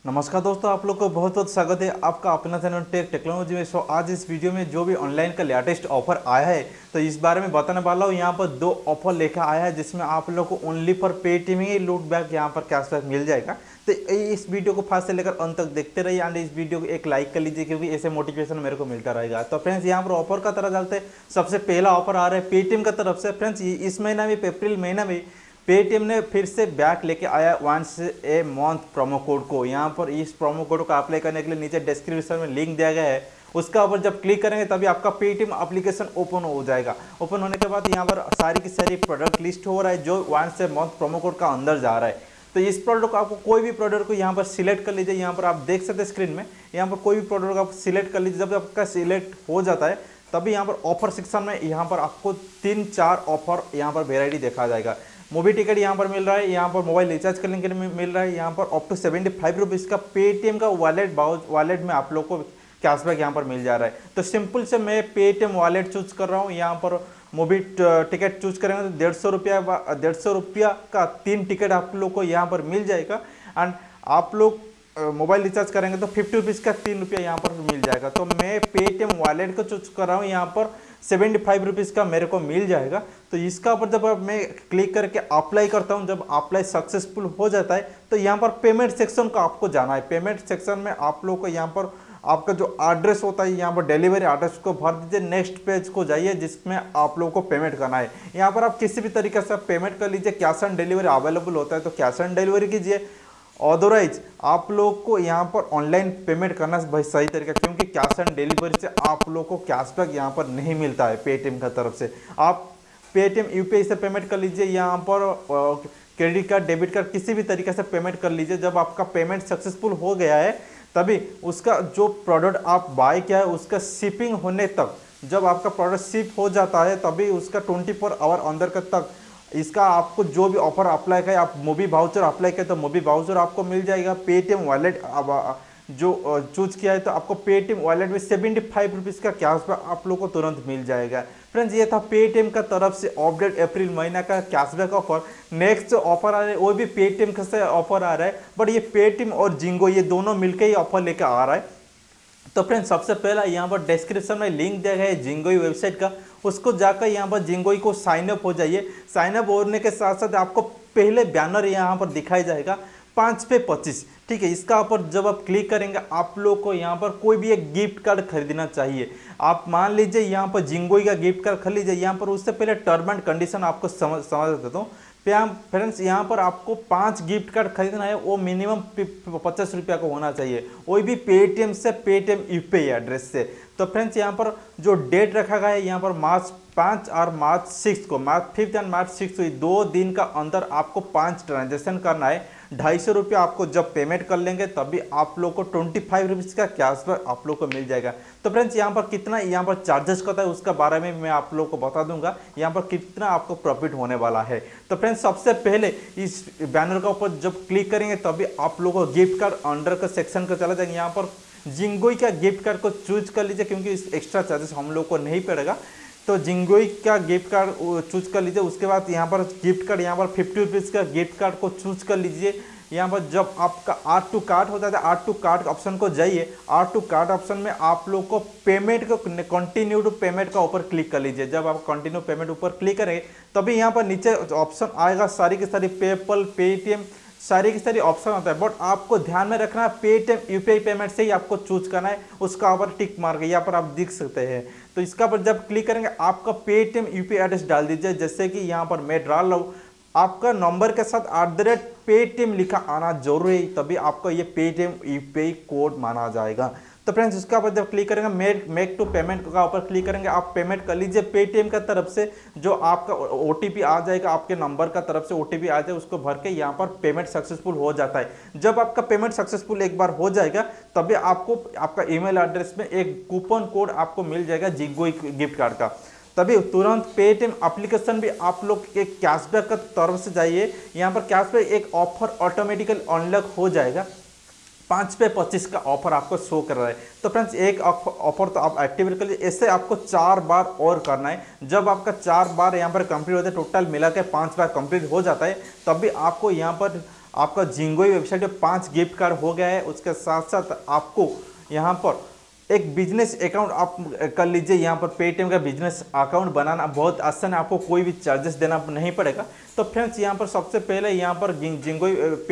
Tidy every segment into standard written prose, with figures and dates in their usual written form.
नमस्कार दोस्तों, आप लोग को बहुत बहुत स्वागत है आपका अपना चैनल टेक टेक्नोलॉजी में। सो आज इस वीडियो में जो भी ऑनलाइन का लेटेस्ट ऑफर आया है तो इस बारे में बताने वाला हूँ। यहाँ पर दो ऑफर लेकर आया है जिसमें आप लोग को ओनली फॉर पेटीएम ही लूट बैक यहाँ पर कैशबैक मिल जाएगा। तो इस वीडियो को फास्ट से लेकर अंत तक देखते रहिए एंड इस वीडियो को एक लाइक कर लीजिए क्योंकि ऐसे मोटिवेशन मेरे को मिलता रहेगा। तो फ्रेंड्स यहाँ पर ऑफर का तरह चलते हैं। सबसे पहला ऑफर आ रहा है पेटीएम का तरफ से। फ्रेंड्स इस महीना में अप्रैल महीना में पेटीएम ने फिर से बैक लेके आया once a month promo code को। यहाँ पर इस प्रोमो कोड को अप्लाई करने के लिए नीचे डिस्क्रिप्शन में लिंक दिया गया है, उसका ऊपर जब क्लिक करेंगे तभी आपका पेटीएम एप्लीकेशन ओपन हो जाएगा। ओपन होने के बाद यहाँ पर सारी की सारी प्रोडक्ट लिस्ट हो रहा है जो once a month promo code का अंदर जा रहा है। तो इस प्रोडक्ट को आपको कोई भी प्रोडक्ट को यहाँ पर सिलेक्ट कर लीजिए। यहाँ पर आप देख सकते हैं स्क्रीन में, यहाँ पर कोई भी प्रोडक्ट को आप सिलेक्ट कर लीजिए। जब आपका सिलेक्ट हो जाता है तभी यहाँ पर ऑफर सेक्शन में यहाँ पर आपको 3-4 ऑफर यहाँ पर वेराइटी देखा जाएगा। मूवी टिकट यहाँ पर मिल रहा है, यहाँ पर मोबाइल रिचार्ज करने के लिए मिल रहा है, यहाँ पर अप टू 75 रुपीज़ का पेटीएम का वॉलेट में आप लोग को कैशबैक यहाँ पर मिल जा रहा है। तो सिंपल से मैं पेटीएम वॉलेट चूज कर रहा हूँ। यहाँ पर मूवी टिकट चूज करेंगे तो 150 रुपया का 3 टिकट आप लोग को यहाँ पर मिल जाएगा। एंड आप लोग मोबाइल रिचार्ज करेंगे तो 50 रुपीज़ का 3 रुपया यहाँ पर मिल जाएगा। तो मैं पेटीएम वॉलेट को चूज कर रहा हूँ, यहाँ पर 75 रुपीज़ का मेरे को मिल जाएगा। तो इसका ऊपर जब मैं क्लिक करके अप्लाई करता हूँ, जब अप्लाई सक्सेसफुल हो जाता है तो यहाँ पर पेमेंट सेक्शन को आपको जाना है। पेमेंट सेक्शन में आप लोग को यहाँ पर आपका जो एड्रेस होता है यहाँ पर डिलीवरी एड्रेस को भर दीजिए। नेक्स्ट पेज को जाइए जिसमें आप लोगों को पेमेंट करना है। यहाँ पर आप किसी भी तरीके से पेमेंट कर लीजिए। कैश ऑन डिलीवरी अवेलेबल होता है तो कैश ऑन डिलीवरी कीजिए। अदरवाइज आप लोग को यहाँ पर ऑनलाइन पेमेंट करना भाई सही तरीका, क्योंकि कैश ऑन डिलीवरी से आप लोग को कैशबैक यहाँ पर नहीं मिलता है पेटीएम का तरफ से। आप पेटीएम यूपीआई से पेमेंट कर लीजिए, यहाँ पर क्रेडिट कार्ड डेबिट कार्ड किसी भी तरीके से पेमेंट कर लीजिए। जब आपका पेमेंट सक्सेसफुल हो गया है तभी उसका जो प्रोडक्ट आप बाय किया है उसका शिपिंग होने तक, जब आपका प्रोडक्ट शिप हो जाता है तभी उसका 24 आवर अंदर तक इसका आपको जो भी ऑफर अप्लाई करें, आप मूवी वाउचर अप्लाई करें तो मूवी वाउचर आपको मिल जाएगा। पेटीएम वॉलेट जो चूज किया है तो आपको पेटीएम वॉलेट में 75 रुपीज़ का कैशबैक आप लोग को तुरंत मिल जाएगा। फ्रेंड्स ये था पेटीएम का तरफ से अपडेट अप्रैल महीना का कैशबैक ऑफर। नेक्स्ट जो ऑफर आ रहा है वो भी पेटीएम से ऑफर आ रहा है, बट ये पेटीएम और जिंगो ये दोनों मिलकर ही ऑफर लेकर आ रहा है। तो फ्रेंड्स सबसे पहला यहाँ पर डिस्क्रिप्शन में लिंक दिया गया है जिंगोई वेबसाइट का, उसको जाकर यहाँ पर जिंगोई को साइन अप हो जाइए। साइन अप होने के साथ साथ आपको पहले बैनर यहाँ पर दिखाई जाएगा 5 पे 25, ठीक है। इसका ऊपर जब आप क्लिक करेंगे आप लोग को यहाँ पर कोई भी एक गिफ्ट कार्ड खरीदना चाहिए। आप मान लीजिए यहाँ पर जिंगोई का गिफ्ट कार्ड खरीद लीजिए। यहाँ पर उससे पहले टर्म एंड कंडीशन आपको समझ देता हूँ। फ्रेंड्स यहाँ पर आपको 5 गिफ्ट कार्ड खरीदना है, वो मिनिमम 50 रुपया को होना चाहिए, वो भी पेटीएम से, पेटीएम यूपीआई एड्रेस से। तो फ्रेंड्स यहाँ पर जो डेट रखा गया है यहाँ पर मार्च 5 और मार्च 6 को, मार्च 5 एंड मार्च 6 हुई 2 दिन का अंदर आपको 5 ट्रांजेक्शन करना है। 250 रुपया आपको जब पेमेंट कर लेंगे तभी आप लोग को 25 रुपीज़ का कैशबैक आप लोग को मिल जाएगा। तो फ्रेंड्स यहाँ पर कितना यहाँ पर चार्जेस करता है उसका बारे में मैं आप लोग को बता दूंगा, यहाँ पर कितना आपको प्रॉफिट होने वाला है। तो फ्रेंड्स सबसे पहले इस बैनर का ऊपर जब क्लिक करेंगे तभी आप लोगों को गिफ्ट कार्ड अंडर का सेक्शन का चला जाएंगे। यहाँ पर जिंगोई का गिफ्ट कार्ड को चूज कर लीजिए क्योंकि इस एक्स्ट्रा चार्जेस हम लोग को नहीं पड़ेगा। तो जिंगोई का गिफ्ट कार्ड चूज कर लीजिए। उसके बाद यहाँ पर गिफ्ट कार्ड, यहाँ पर 50 रुपीज़ का गिफ्ट कार्ड को चूज कर लीजिए। यहाँ पर जब आपका आर्ट टू कार्ट होता है, आर्ट टू कार्ट ऑप्शन को जाइए। आर्ट टू कार्ट ऑप्शन में आप लोग को पेमेंट को कंटिन्यू टू पेमेंट का ऊपर क्लिक कर लीजिए। जब आप कंटिन्यू पेमेंट ऊपर क्लिक करेंगे तभी यहाँ पर नीचे ऑप्शन आएगा सारी की सारी पेपल, पेटीएम, सारी की सारी ऑप्शन होता है। बट आपको ध्यान में रखना है पेटीएम यूपीआई पेमेंट से ही आपको चूज करना है, उसका ऊपर टिक मार के यहाँ पर आप देख सकते हैं। तो इसका पर जब क्लिक करेंगे आपका पेटीएम यूपीआई एड्रेस डाल दीजिए। जैसे कि यहाँ पर मैं डाल रहा हूँ, आपका नंबर के साथ @पेटीएम लिखा आना जरूरी है, तभी आपका ये पेटीएम यूपीआई कोड माना जाएगा। तो फ्रेंड्स इसका ऊपर जब क्लिक करेंगे मेक टू पेमेंट का ऊपर क्लिक करेंगे, आप पेमेंट कर लीजिए पेटीएम का तरफ से। जो आपका ओटीपी आ जाएगा आपके नंबर का तरफ से ओटीपी आ जाए, उसको भर के यहाँ पर पेमेंट सक्सेसफुल हो जाता है। जब आपका पेमेंट सक्सेसफुल एक बार हो जाएगा तभी आपको आपका ईमेल एड्रेस में एक कूपन कोड आपको मिल जाएगा जिंगोई गिफ्ट कार्ड का। तभी तुरंत पेटीएम एप्लीकेशन भी आप लोग के कैशबैक का तरफ से जाइए। यहाँ पर कैशबैक एक ऑफर ऑटोमेटिकल अनलॉक हो जाएगा। 5 पे 25 का ऑफर आपको शो कर रहा है। तो फ्रेंड्स एक ऑफर तो आप एक्टिवेट कर लीजिए। ऐसे आपको 4 बार और करना है। जब आपका 4 बार यहाँ पर कंप्लीट होता है, टोटल मिला के 5 बार कंप्लीट हो जाता है, तब भी आपको यहाँ पर आपका जिंगोई वेबसाइट पे 5 गिफ्ट कार्ड हो गया है। उसके साथ साथ आपको यहाँ पर एक बिजनेस अकाउंट आप कर लीजिए। यहाँ पर पेटीएम का बिजनेस अकाउंट बनाना बहुत आसान है, आपको कोई भी चार्जेस देना नहीं पड़ेगा। तो फ्रेंड्स यहाँ पर सबसे पहले यहाँ पर जिंगोई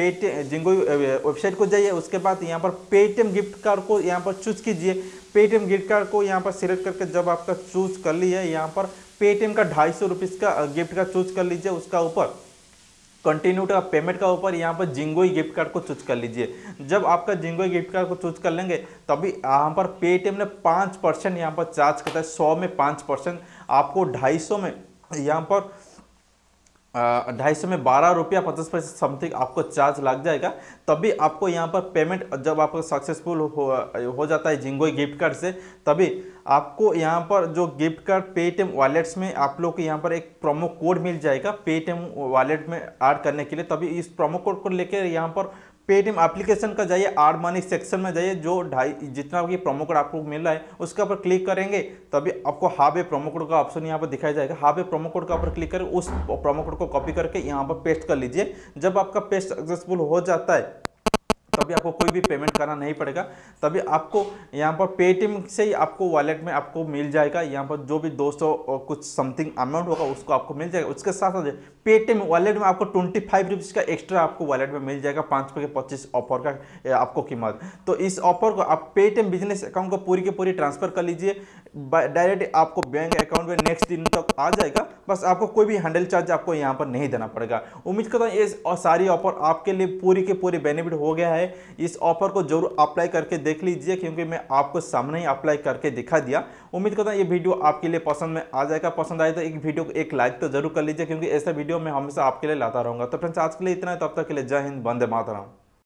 वेबसाइट को जाइए। उसके बाद यहाँ पर पेटीएम गिफ्ट कार्ड को यहाँ पर चूज कीजिए। पेटीएम गिफ्ट कार्ड को यहाँ पर सिलेक्ट करके जब आपका चूज कर लिया, यहाँ पर पेटीएम का 250 रुपीज़ का गिफ्ट कार्ड चूज कर लीजिए। उसका ऊपर कंटिन्यू का पेमेंट का ऊपर यहाँ पर जिंगोई गिफ्ट कार्ड को चूज कर लीजिए। जब आपका जिंगोई गिफ्ट कार्ड को चूज कर लेंगे तभी यहाँ पर पेटीएम ने 5% यहाँ पर चार्ज करता है। 100 में 5%, आपको 250 में यहाँ पर 250 में 12 रुपया 50 पैसे समथिंग आपको चार्ज लग जाएगा। तभी आपको यहाँ पर पेमेंट जब आपको सक्सेसफुल हो जाता है जिंगोई गिफ्ट कार्ड से, तभी आपको यहाँ पर जो गिफ्ट कार्ड पेटीएम वॉलेट्स में आप लोग को यहाँ पर एक प्रोमो कोड मिल जाएगा पेटीएम वॉलेट में ऐड करने के लिए। तभी इस प्रोमो कोड को लेकर यहाँ पर पेटीएम एप्लीकेशन का जाइए, आर मनी सेक्शन में जाइए, जो जितना भी प्रोमो कोड आपको मिल रहा है उसके ऊपर क्लिक करेंगे तभी आपको हावे प्रोमो कोड का ऑप्शन यहाँ पर दिखाया जाएगा। हावे प्रोमो कोड का ऊपर क्लिक करके उस प्रोमो कोड को कॉपी करके यहाँ पर पेस्ट कर लीजिए। जब आपका पेस्ट सक्सेसफुल हो जाता है तभी आपको कोई भी पेमेंट करना नहीं पड़ेगा। तभी आपको यहाँ पर पेटीएम से ही आपको वॉलेट में आपको मिल जाएगा। यहाँ पर जो भी 200 और कुछ समथिंग अमाउंट होगा उसको आपको मिल जाएगा। उसके साथ साथ पेटीएम वॉलेट में आपको 25 रुपीज़ का एक्स्ट्रा आपको वॉलेट में मिल जाएगा। 5 पे 25 ऑफर का आपको कीमत। तो इस ऑफर को आप पेटीएम बिजनेस अकाउंट को पूरी की पूरी ट्रांसफर कर लीजिए। डायरेक्ट आपको बैंक अकाउंट में नेक्स्ट दिन तक आ जाएगा। बस आपको कोई भी हैंडल चार्ज आपको यहाँ पर नहीं देना पड़ेगा। उम्मीद करता हूँ ये सारी ऑफर आपके लिए पूरी के पूरी बेनिफिट हो गया है। इस ऑफर को जरूर अप्लाई करके देख लीजिए, क्योंकि मैं आपको सामने ही अप्लाई करके दिखा दिया। उम्मीद करता हूँ ये वीडियो आपके लिए पसंद में आ जाएगा। पसंद आए तो एक वीडियो को एक लाइक तो जरूर कर लीजिए, क्योंकि ऐसा वीडियो मैं हमेशा आपके लिए लाता रहूँगा। तो फ्रेंड्स आज के लिए इतना है, तब तक के लिए जय हिंद, वंदे मातरम।